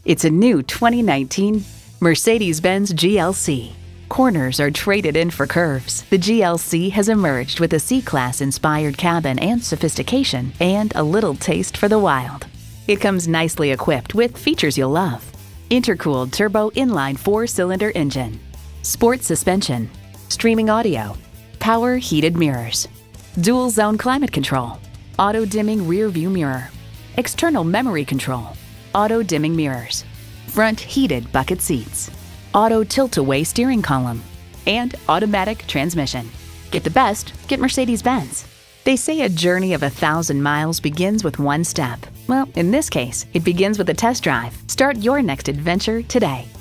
It's a new 2019 Mercedes-Benz GLC. Corners are traded in for curves. The GLC has emerged with a C-Class inspired cabin and sophistication and a little taste for the wild. It comes nicely equipped with features you'll love. Intercooled turbo inline 4-cylinder engine, sport suspension, streaming audio, power heated mirrors, dual zone climate control, auto dimming rear view mirror, external memory control, auto dimming mirrors, front heated bucket seats, auto tilt-away steering column, and automatic transmission. Get the best, get Mercedes-Benz. They say a journey of 1,000 miles begins with one step. Well, in this case, it begins with a test drive. Start your next adventure today.